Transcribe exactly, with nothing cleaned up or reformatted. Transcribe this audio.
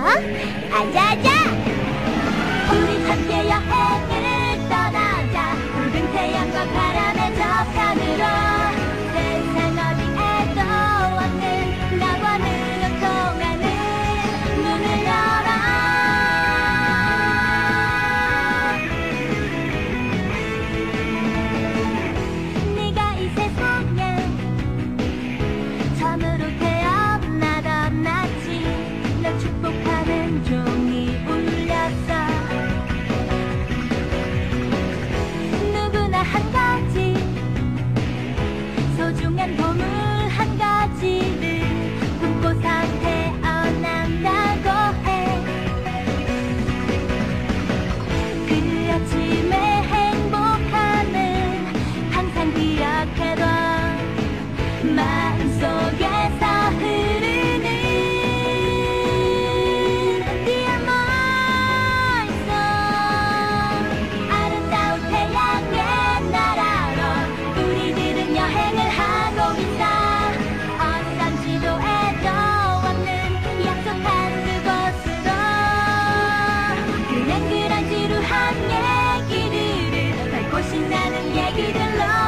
아자 아자. 우리 함께 여행을 떠나자. 붉은 태양과 바람의 접함으로 세상 어디에도 없는 나와 눈을 통하는 문을 열어. 네가 이 세상에 처음으로 태어나던 나지. 널 축복하는 종이 울렸어. 누구나 한 가지 소중한 보물 한 가지를 품고서 태어난다고 해. 그 아침의 행복함은 항상 기억해둬. 마음속에서 흐르는 Dear my soul. 아름다운 태양의 나라로 우리들은 여행을 하고 있어. 어떤 지도에도 없는 약속한 그곳으로. 그냥 그런 지루한 얘기들을 밟고 신나는 얘기들로